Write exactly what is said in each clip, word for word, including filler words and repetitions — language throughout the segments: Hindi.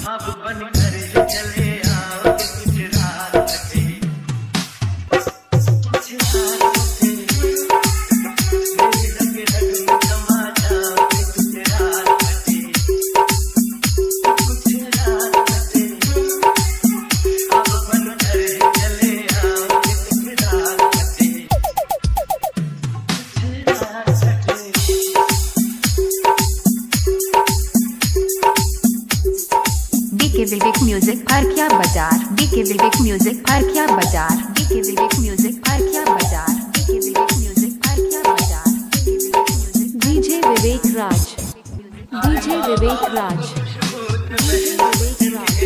अब बन कर ये चले आओ कुछ रात कटे, कुछ रात कटे, मेरी रग रग में समा जाओ कुछ रात कटे, कुछ रात कटे, अब बन कर ये चले आओ कुछ रात कटे, कुछ रात कटे। DK Vivek music Farkiya Bazar, DK Vivek music Farkiya Bazar, DK Vivek music Farkiya Bazar, DK Vivek music Farkiya Bazar, DJ Vivek Raj, DJ Vivek Raj, DJ Vivek Raj.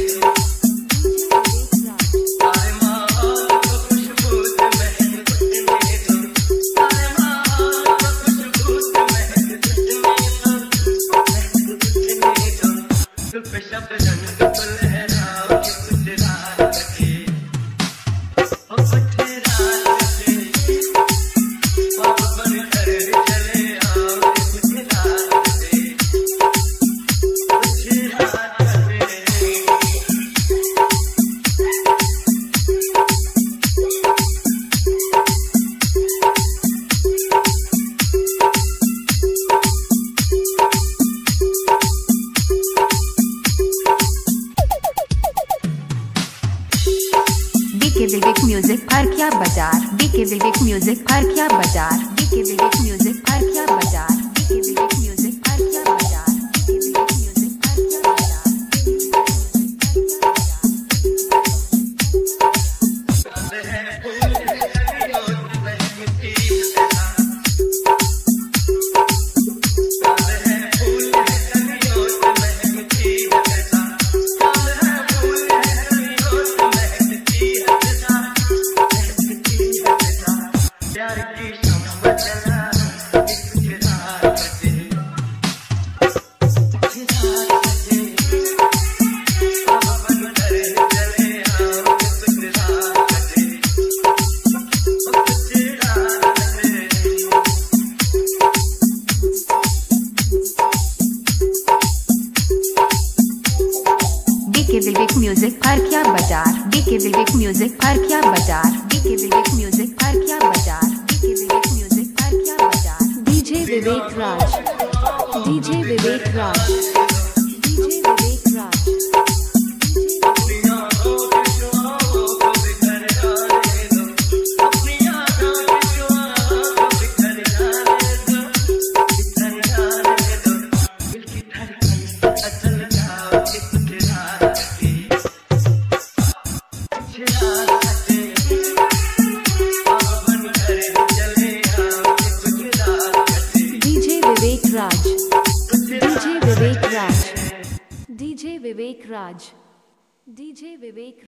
DK Vivek music Farkiya Bazar, DK Vivek music Farkiya Bazar, DK Vivek music Farkiya Bazar, DK Vivek music Farkiya Bazar, DK Vivek music Farkiya Bazar. DK Vivek music Farkiya Bazar, DK Vivek music Farkiya Bazar, DK Vivek music Farkiya Bazar, DK Vivek music Farkiya Bazar. DJ Vivek Raj, DJ Vivek Raj, DJ Vivek Raj. DJ Vivek Raj, DJ Vivek Raj, DJ Vivek Raj, DJ विवेक